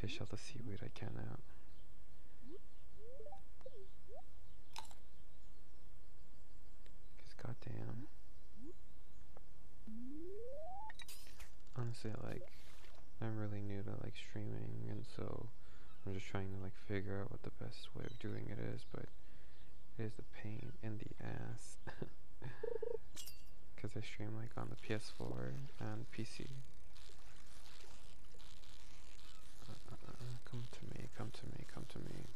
fish all the seaweed I can out. Cause goddamn. Honestly, like, I'm really new to like streaming, and so I'm just trying to like figure out what the best way of doing it is, but it is a pain in the ass. Cause I stream like on the PS4 and PC. Come to me, come to me, come to me.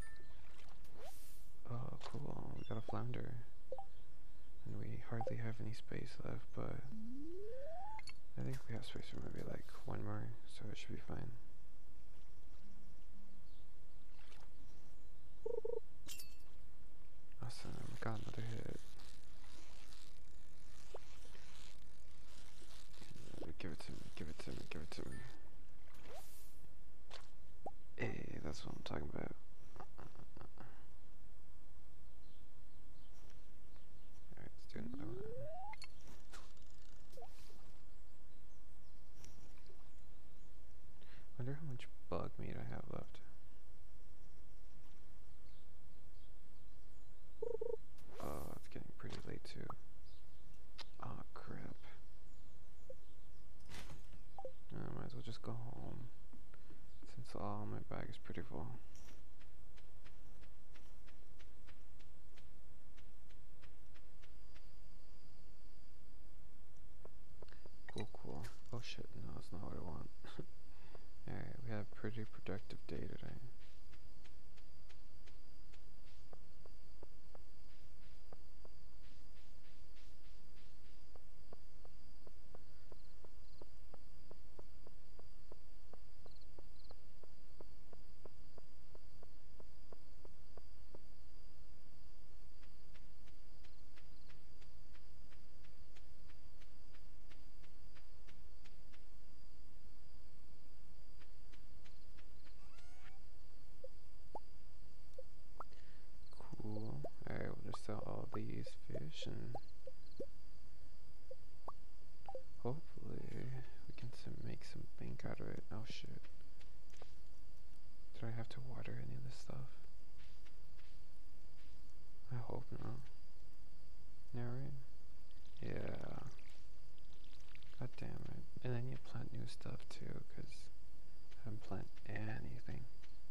Oh, cool, we got a flounder. And we hardly have any space left, but I think we have space for maybe like one more, so it should be fine. Awesome, got another hit. Give it to me, give it to me, give it to me. Hey, that's what I'm talking about. Alright, let's do another one. Wonder how much bug meat I have left. Oh, it's getting pretty late too. Oh crap. I might as well just go home, since all my bag is pretty full. Cool, cool. Oh shit, no, that's not what I want. Alright, we had a pretty productive day today. Cool. Alright, we'll just sell all these fish and hopefully we can make some bank out of it. Oh shit. Did I have to water any of this stuff? I hope not. Yeah, right? Yeah. God damn it. And then you plant new stuff too, because I haven't planted anything.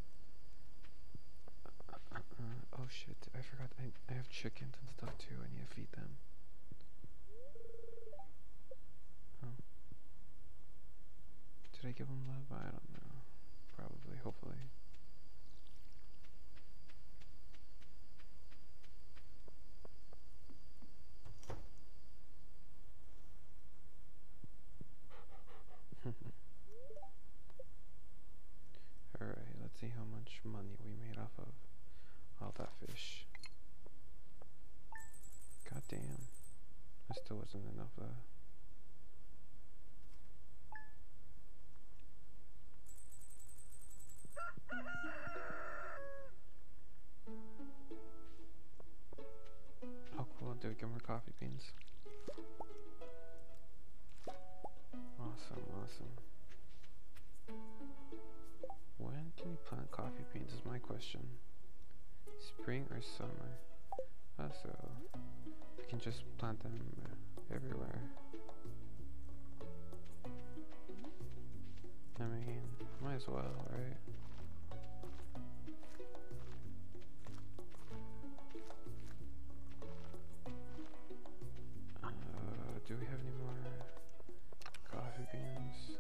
Oh shit, I forgot I have chickens and stuff too. I need to feed them. Oh. Did I give them love? I don't know. Probably, hopefully. Alright, let's see how much money we made off of all that fish. God damn. That still wasn't enough though. Oh cool, do we get more coffee beans? Awesome, awesome. When can you plant coffee beans is my question. Spring or summer? So we can just plant them everywhere. I mean, might as well, right? Do we have any more coffee beans?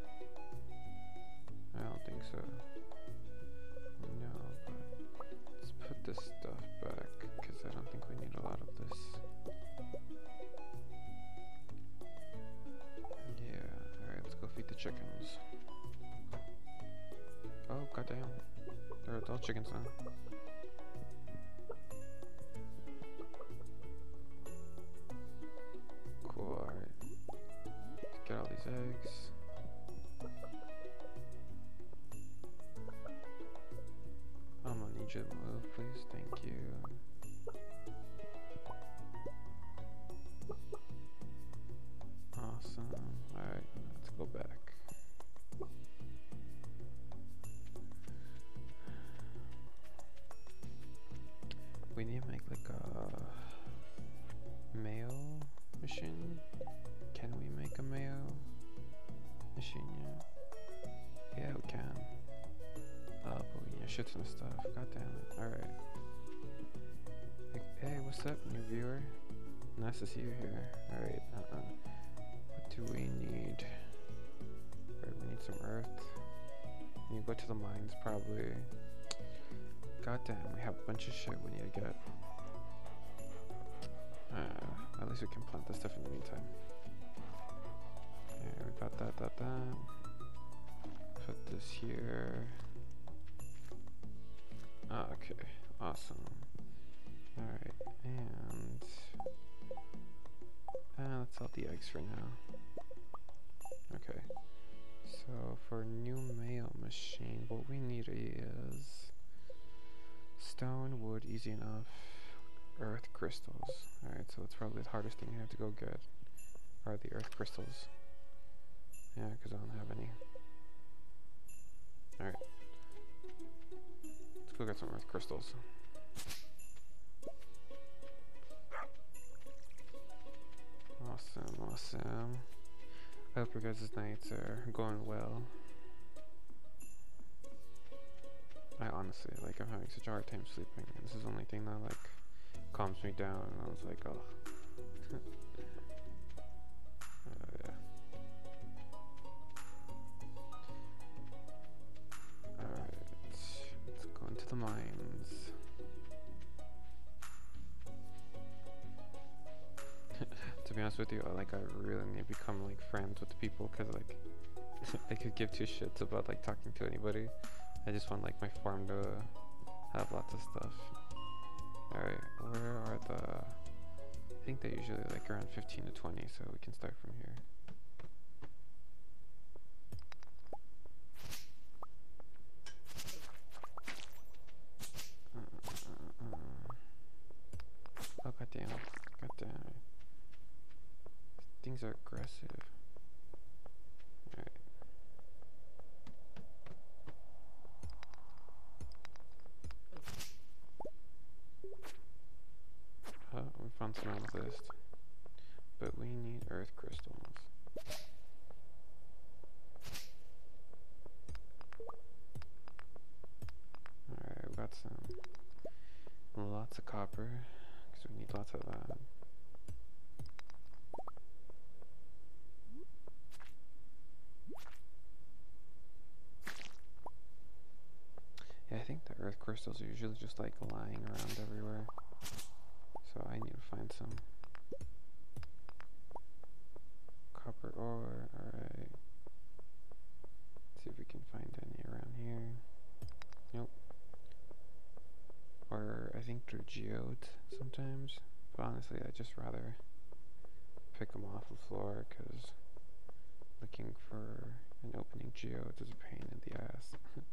I don't think so. No, but let's put this stuff back, because I don't think we need a lot of this. Yeah, alright, let's go feed the chickens. Oh, goddamn. They're adult chickens now. Cool, alright. Let's get all these eggs. I'm gonna need you to move, please. Thank you. Awesome. Alright, let's go back. shit ton of stuff. God damn it. Alright. Hey, what's up, new viewer? Nice to see you here. Alright, what do we need? Alright, we need some earth. We need to go to the mines, probably. God damn, we have a bunch of shit we need to get. At least we can plant this stuff in the meantime. Yeah, we got that. Put this here. Okay, awesome. Alright, and let's sell the eggs for now. Okay, so for new mail machine, what we need is stone, wood, easy enough, earth crystals. Alright, so it's probably the hardest thing you have to go get are the earth crystals. Yeah, because I don't have any. Alright, let's go get some earth crystals. Awesome. I hope your guys' nights are going well. I honestly, like, I'm having such a hard time sleeping, and this is the only thing that, like, calms me down, and I was like, oh. Yeah. Alright, let's go into the mines. To be honest with you, I really need to become like friends with the people, because like I could give two shits about like talking to anybody. I just want like my farm to have lots of stuff. Alright, where are the... I think they're usually like around 15 to 20, so we can start from here. Oh goddamn. Things are aggressive. Alright. We found some amethyst. But we need earth crystals. Alright, we got lots of copper, because we need lots of that. Yeah, I think the earth crystals are usually just like lying around everywhere. So I need to find some copper ore. Alright. See if we can find any around here. Nope. Or I think they're geodes sometimes. But honestly, I'd just rather pick them off the floor, because looking for an opening geode is a pain in the ass.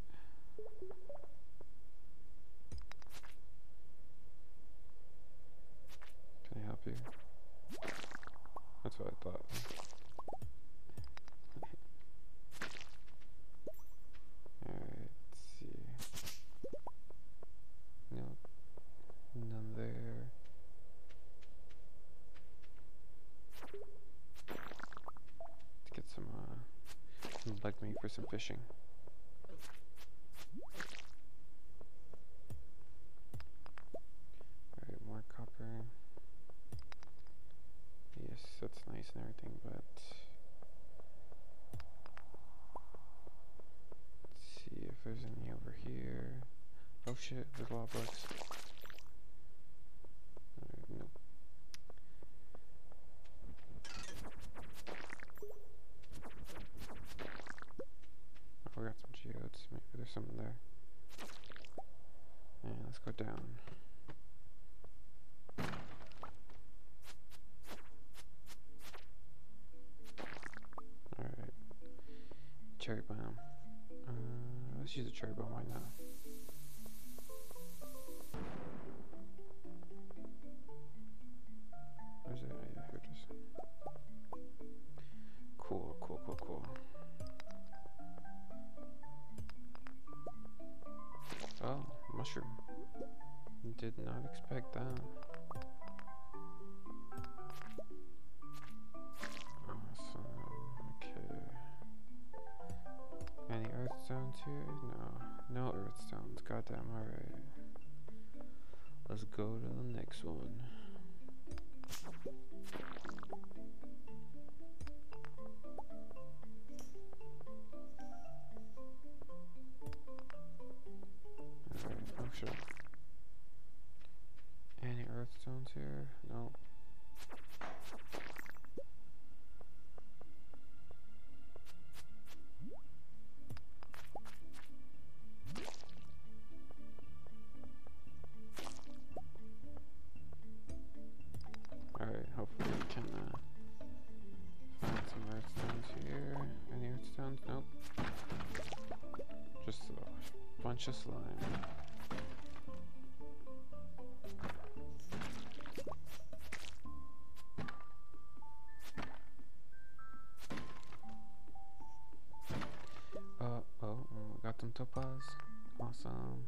Can I help you? That's what I thought. Alright, let's see. Nope. None there. Let's get some bug meat for some fishing. Alright, more copper. Yes, that's nice and everything, but let's see if there's any over here. Oh shit, there's a lot of bugs. Nope. Oh, we got some geodes. Maybe there's something there. Yeah, let's go down. Alright. Cherry bomb. Let's use a cherry bomb, why not? Where's it? Yeah, here it is. Cool. Oh, mushroom. Did not expect that. Awesome. Okay. Any earth stones here? No. No earthstones. Goddamn. Alright. Let's go to the next one. Alright, oh shit. Any earthstones here? No. Alright, hopefully we can find some earthstones here. Any earthstones? Nope. Just a bunch of slime. Got them topaz. Awesome.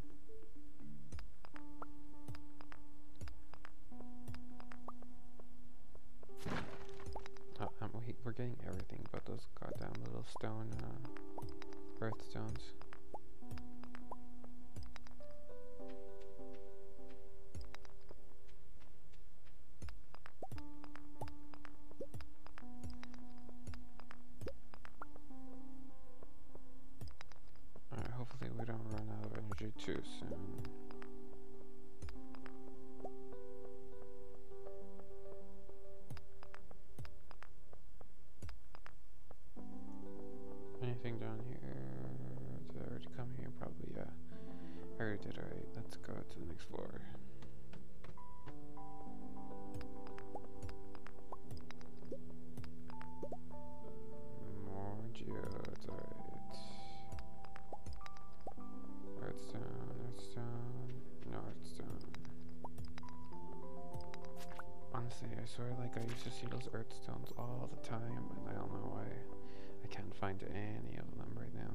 We're getting everything but those goddamn little stone earthstones. Alright, hopefully we don't run out of energy too soon. Anything down here? Did I already come here? Probably, yeah. I already did. Alright, let's go to the next floor. More geodes, alright. Earthstone, earthstone, no earthstone. Honestly, I swear like I used to see those earthstones all the time, and I don't know why. I can't find any of them right now.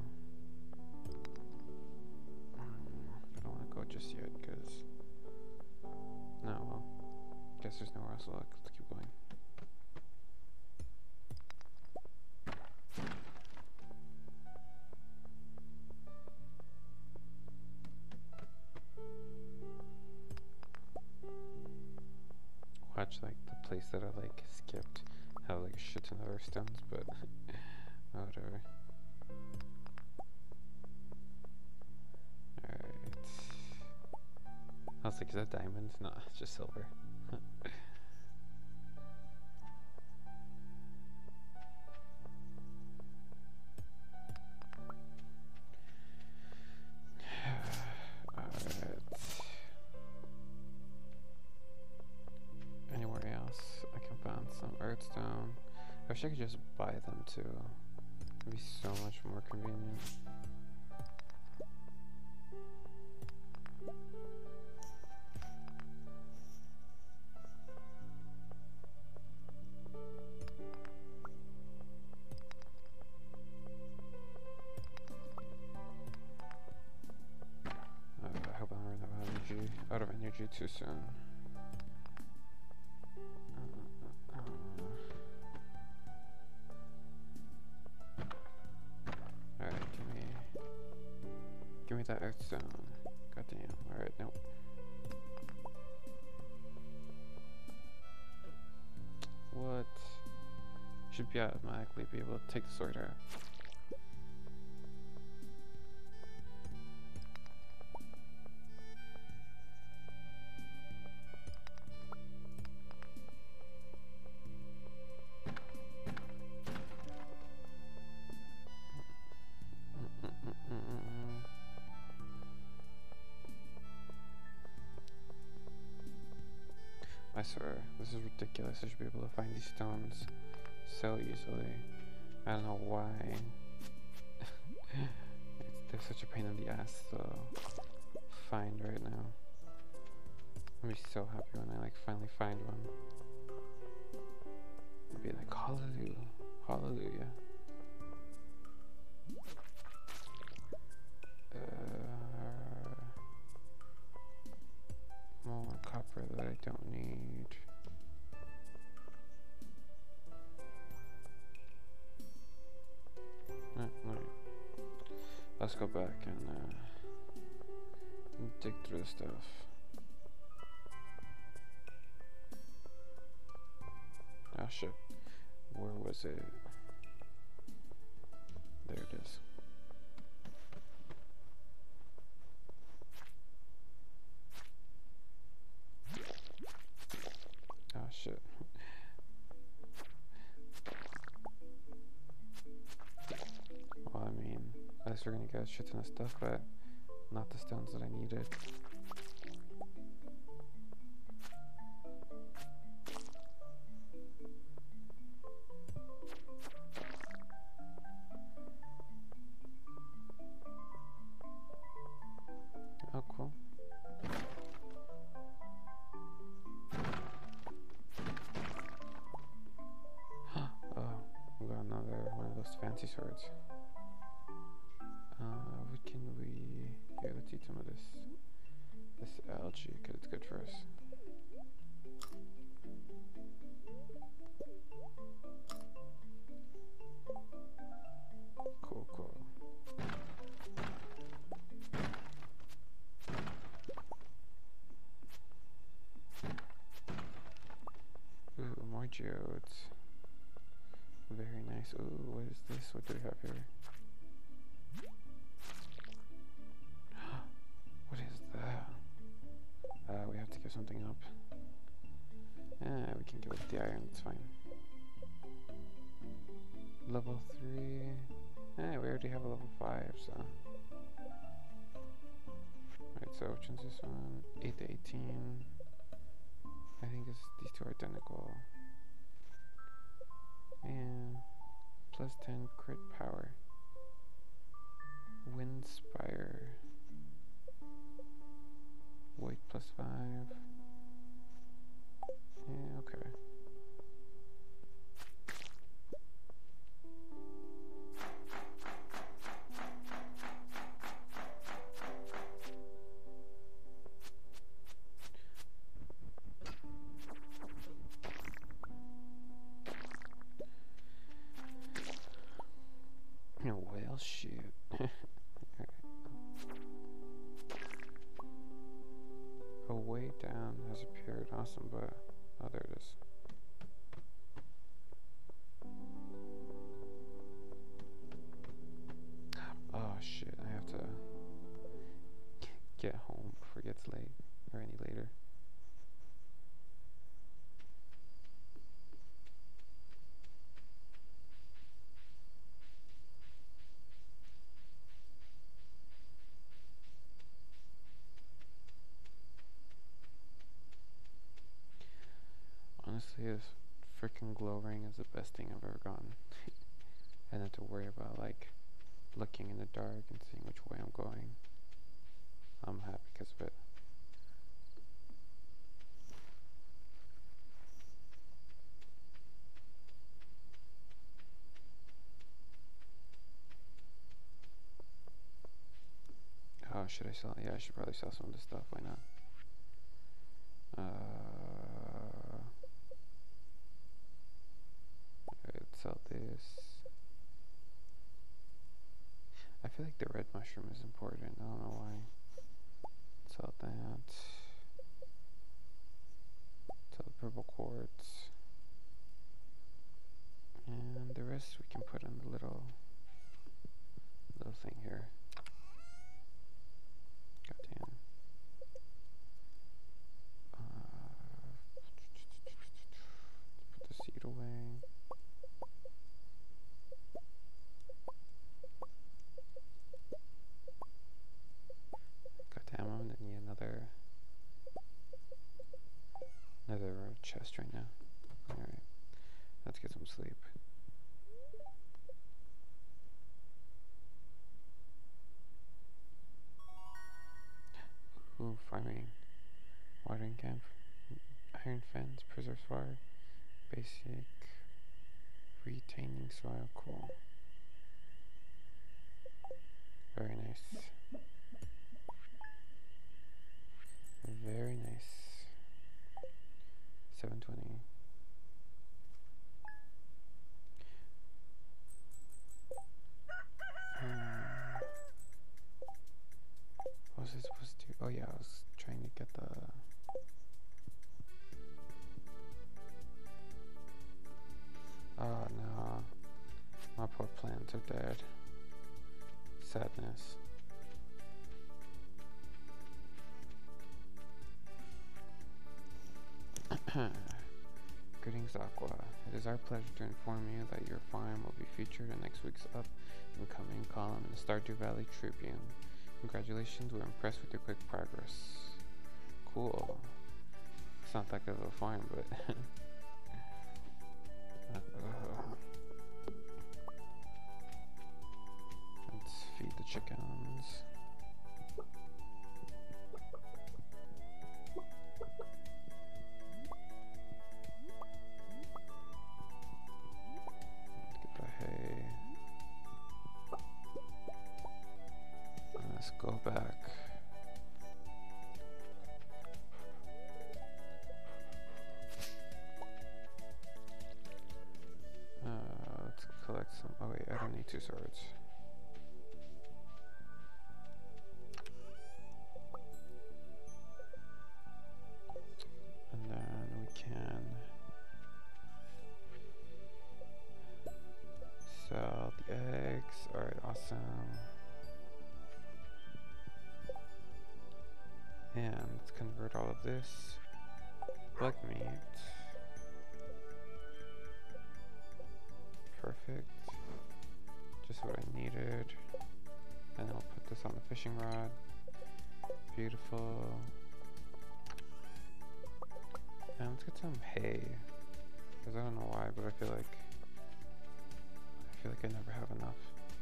I don't want to go just yet, because... No, well, guess there's nowhere else to look. Let's keep going. Watch, like, the place that I, like, skipped have, like, a shit ton of earthstones, but... whatever. Alright. I was like, is that diamond? No, it's just silver. Alright. Anywhere else I can find some earthstone. I wish I could just buy them too. It'd be so much more convenient. I hope I don't run out of energy too soon. Alright, give me that earthstone. Goddamn. Alright, nope. What? Should be automatically be able to take the sword out. I swear, this is ridiculous. I should be able to find these stones so easily. I don't know why. They're such a pain in the ass to find right now. I'll be so happy when I like finally find one. I'll be like, hallelujah, hallelujah. More copper that I don't need. Right. Let's go back and dig through the stuff. Oh shit. Where was it? There it is. Oh shit. Well, I mean, at least we're gonna get a shit ton of stuff, but not the stones that I needed. Oh, cool. Oh, we got another one of those fancy swords. What can we... Here, let's eat some of this algae, because it's good for us. Cool, cool. Ooh, more geodes. Very nice. Ooh, what is this? What do we have here? What is that? We have to give something up. We can give up the iron, it's fine. Level 3. We already have a level 5, so. Right, so which one's this one? 8 to 18. I think these two are identical. And plus 10 crit power. Wind Spire. Weight plus 5. Yeah, okay. Well, shit. A way down has appeared. Awesome, but oh, there it is. Oh shit! I have to get home before it gets late or any later. Honestly, this freaking glow ring is the best thing I've ever gotten. I don't have to worry about like looking in the dark and seeing which way I'm going. I'm happy because of it. Oh, should I sell? Yeah, I should probably sell some of this stuff. Why not? Let's sell this. I feel like the red mushroom is important. I don't know why. Sell that. Sell the purple quartz. And the rest we can put on the little thing here. Goddamn. Put the seed away. Goddamn, I'm gonna need another chest right now. Alright, let's get some sleep. Ooh, farming. Watering camp. Iron fence, preserve fire. Basic. Retaining soil, cool. Very nice. Very nice. 720. What was I supposed to do? Oh yeah, I was trying to get the... Oh no. My poor plants are dead. Sadness. Greetings, Aqua. It is our pleasure to inform you that your farm will be featured in next week's up and coming column in the Stardrw Valley Tribune. Congratulations, we're impressed with your quick progress. Cool. It's not that good of a farm, but... Let's feed the chickens. Get the hay. And let's go back. Let's collect some. Oh wait, I don't need 2 swords. And then we can sell the eggs. Alright, awesome. And let's convert all of this black meat. Perfect. Just what I needed. And I'll put this on the fishing rod. Beautiful. And let's get some hay. Because I don't know why, but I feel like I never have enough.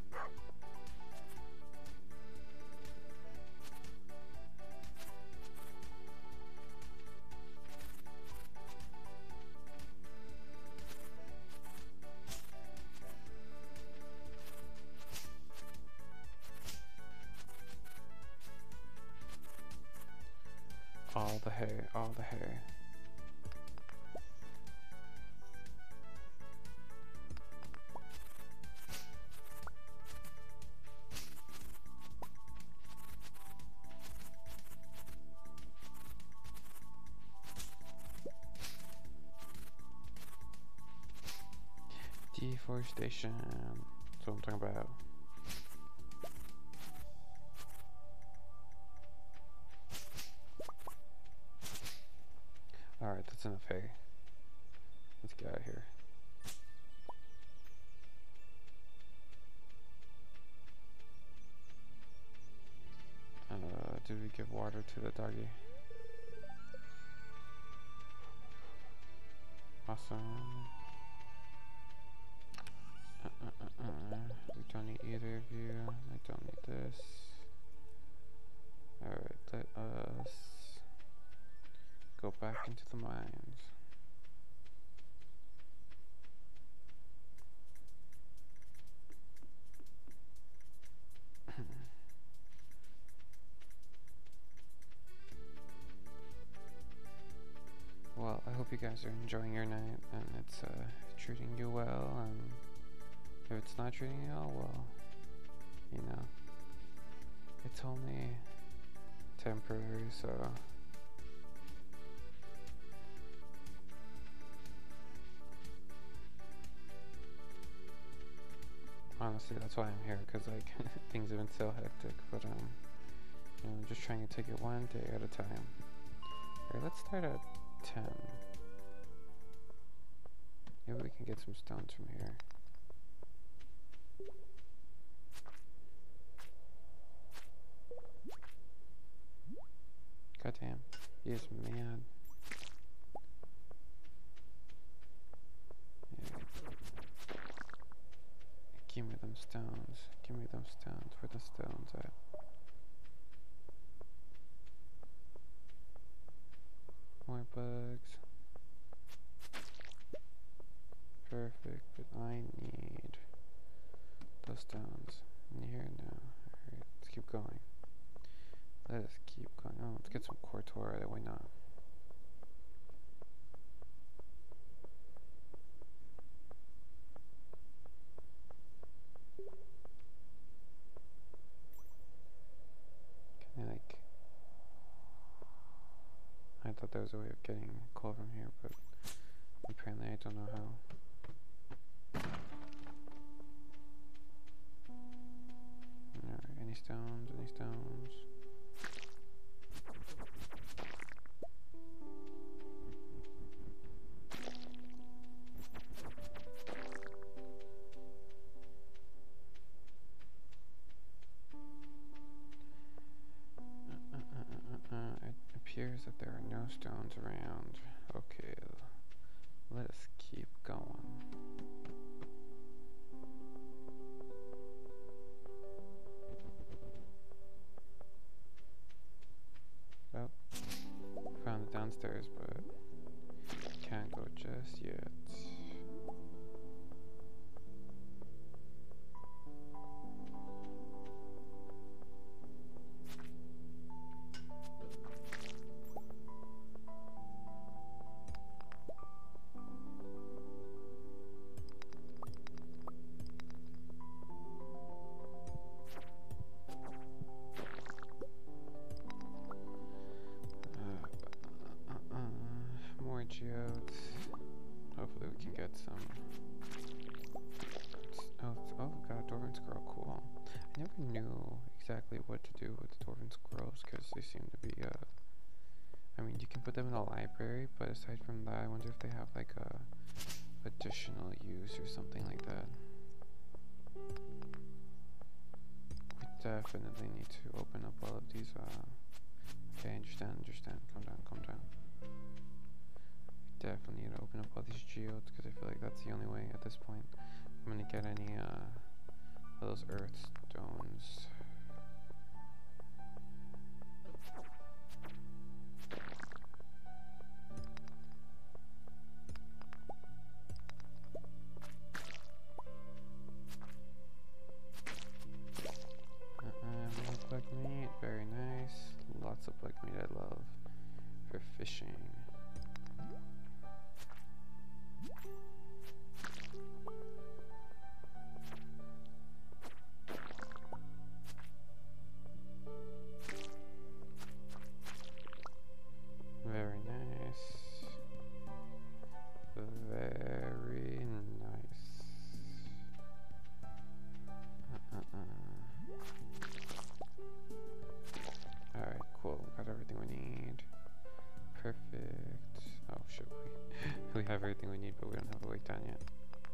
All the hay, all the hay. Deforestation. That's what I'm talking about. Alright, that's enough hay. Let's get out of here. Did we give water to the doggy? Awesome. We don't need either of you. I don't need this. Alright, let us go back into the mines. Well, I hope you guys are enjoying your night and it's treating you well, and if it's not treating you well, you know, it's only temporary, so honestly that's why I'm here, because like things have been so hectic, but you know, I'm just trying to take it one day at a time. Alright, let's start at 10. Maybe we can get some stones from here. Goddamn, he is mad. Yeah. Give me them stones. Give me them stones. Where the stones at? More bugs. Perfect, but I need those stones in here now. Alright, let's keep going. Let us keep going. Oh, let's get some quartz ore, why not? Can I like thought there was a way of getting coal from here, but apparently I don't know how. Alright, any stones, any stones? It appears that there are no stones around. Okay, let us keep going. Well, found it downstairs, but can't go just yet. More geodes. Hopefully we can get some. Oh god, dwarven squirrel, cool. I never knew exactly what to do with the dwarven squirrels because they seem to be I mean, you can put them in a library, but aside from that, I wonder if they have like a additional use or something like that. We definitely need to open up all of these. Okay, understand. Calm down. Definitely need to open up all these geodes because I feel like that's the only way at this point I'm gonna get any of those earth stones. More black meat, very nice. Lots of black meat I love for fishing. Very nice. Very nice. Alright, cool. Got everything we need. Perfect. Oh shit, we have everything we need, but we don't have a way down yet.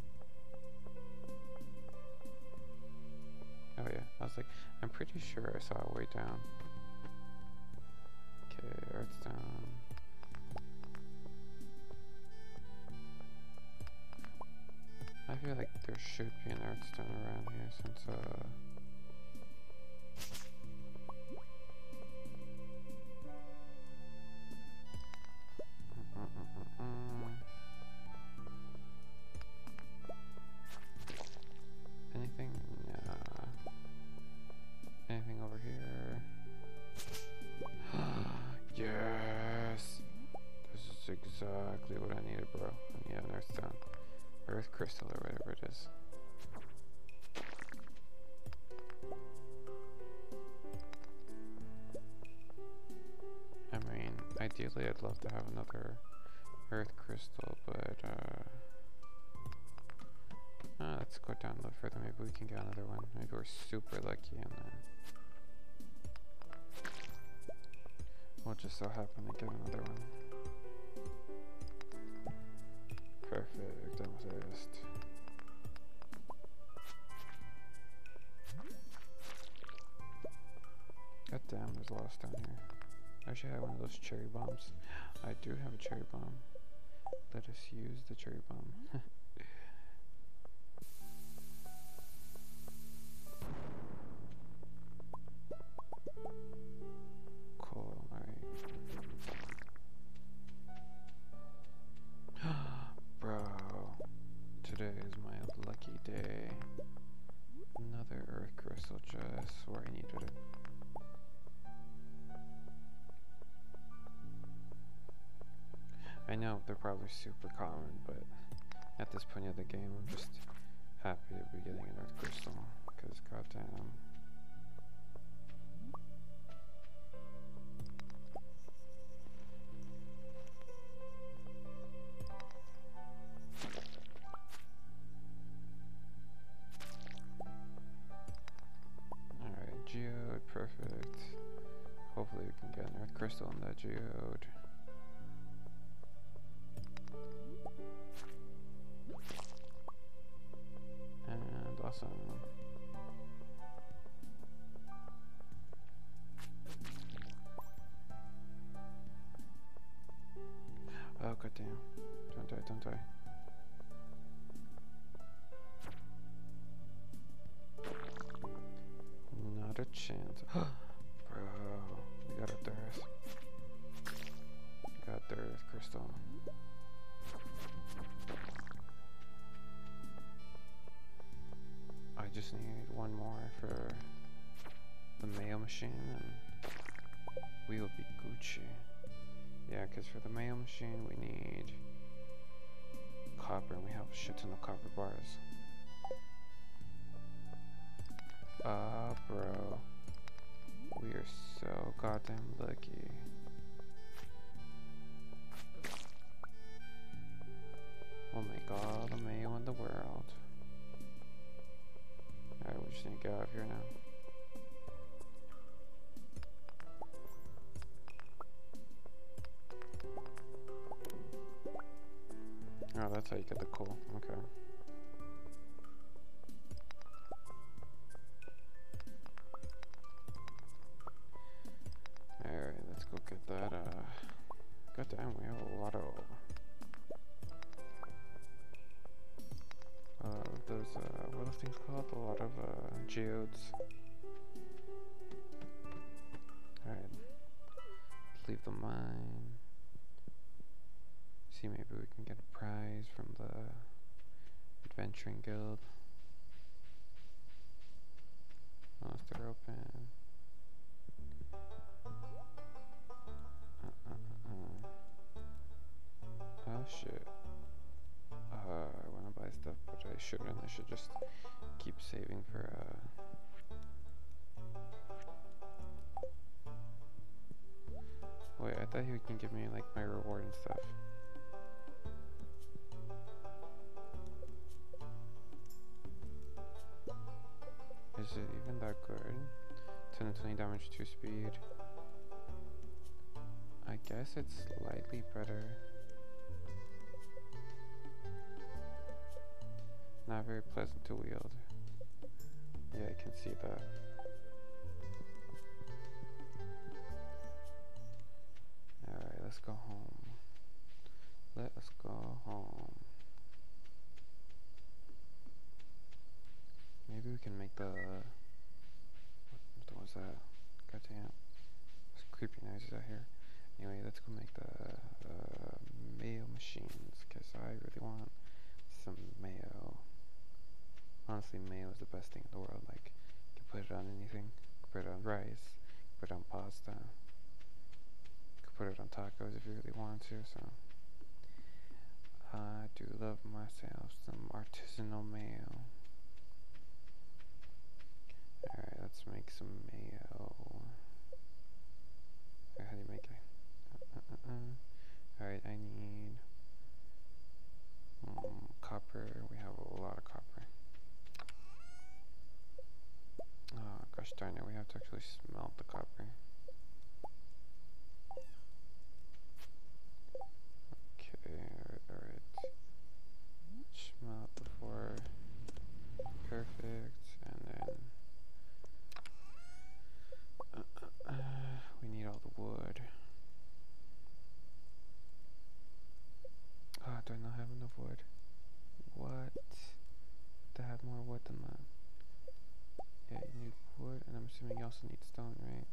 Oh yeah, I was like, I'm pretty sure I saw a way down. Okay, earthstone. I feel like there should be an earthstone around here since anything? Yeah. Anything over here? Yes! This is exactly what I needed, bro. I need an earthstone. Earth crystal or whatever it is. I mean, ideally I'd love to have another earth crystal, but let's go down a little further. Maybe we can get another one. Maybe we're super lucky and we'll just so happen to get another one. Perfect, amethyst. God damn, there's a lot of stone here. I actually have one of those cherry bombs. I do have a cherry bomb. Let us use the cherry bomb. Cool, alright. Bro, today is my lucky day. Another earth crystal just where I needed it. I know they're probably super common, but at this point of the game, I'm just happy to be getting an earth crystal, because goddamn. perfect. Hopefully we can get an earth crystal in that geode. And awesome. Oh goddamn. Don't die, don't die. Not a chance. Bro, we got a dearth. Got dearth crystal. I just need one more for the mail machine and we will be Gucci. Yeah, because for the mail machine we need copper and we have a shit ton of copper bars. Bro. We are so goddamn lucky. We'll make all the mail in the world. Alright, we just need to get out of here now. Oh, that's how you get the coal. Okay. Alright, let's go get that. Goddamn, we have a lot of those, what are those things called? A lot of geodes. Alright. Let's leave the mine. See, maybe we can get a prize from the adventuring guild. Unless they're open. Oh shit. I wanna buy stuff, but I shouldn't. I should just keep saving for Wait, I thought he can give me like my reward and stuff. Is it even that good? 10 and 20 damage, 2 speed. I guess it's slightly better. Not very pleasant to wield. Yeah, I can see that. Alright, let's go home. Let us go home. Maybe we can make the... What was that? Goddamn. There's creepy noises out here. Anyway, let's go make the mail machines, because I really want some mayo. Honestly, mayo is the best thing in the world. Like, you can put it on anything. You can put it on rice. You can put it on pasta. You can put it on tacos if you really want to, so... I do love myself some artisanal mayo. Alright, let's make some mayo. How do you make it? Alright, I need copper. We have a lot of copper. Oh gosh darn it, we have to actually smelt the copper. Okay, alright. Smelt before. Perfect. And then we need all the wood. Oh, do I not have enough wood? What? To have more wood than that. Yeah, you need wood, and I'm assuming you also need stone, right?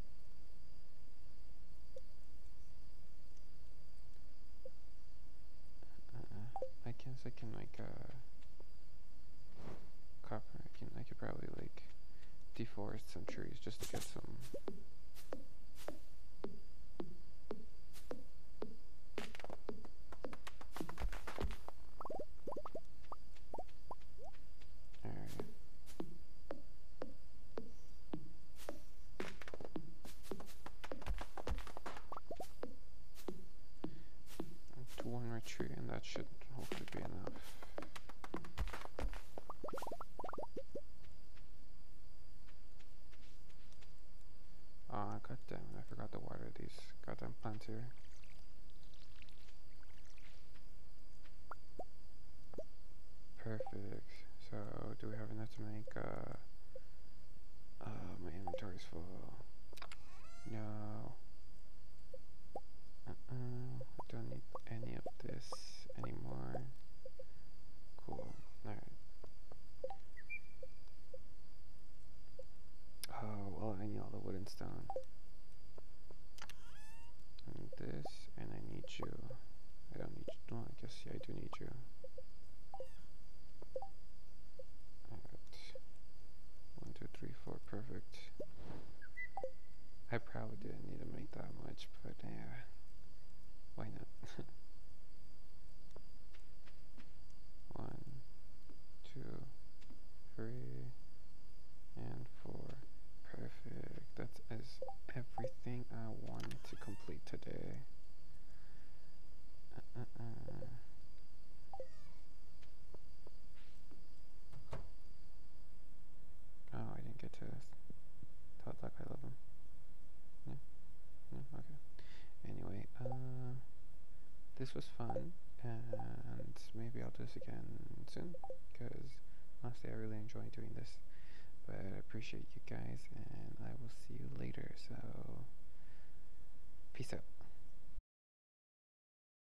I guess I can make copper. I could probably like deforest some trees just to get some. Tree, and that should hopefully be enough. God damn it, I forgot to water these goddamn plants here. Perfect. So, do we have enough to make, my inventory's full. No. I don't need any of this anymore. Cool. Alright. Oh, well, I need all the wood and stone. I need this, and I need you. I don't need you. Well, I guess, yeah, I do need you. Alright. 1, 2, 3, 4, perfect. I probably didn't need to make that much, but yeah. Why not? 1, 2, 3, and 4. Perfect. That is everything I wanted to complete today. Oh, I didn't get to tell Duck I love him. Yeah? Yeah? Okay. Anyway, this was fun, and maybe I'll do this again soon, because honestly I really enjoy doing this. But I appreciate you guys, and I will